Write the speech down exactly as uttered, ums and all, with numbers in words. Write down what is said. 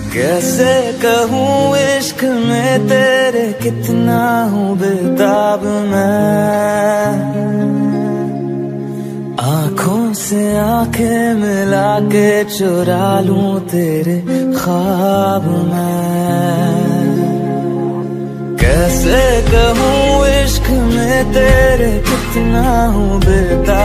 कैसे कहूँ इश्क में तेरे कितना हूँ बेताब मैं, आँखों से आंखें मिला के चुरा लूं तेरे ख्वाब मैं। कैसे कहूँ इश्क में तेरे कितना हूँ बेताब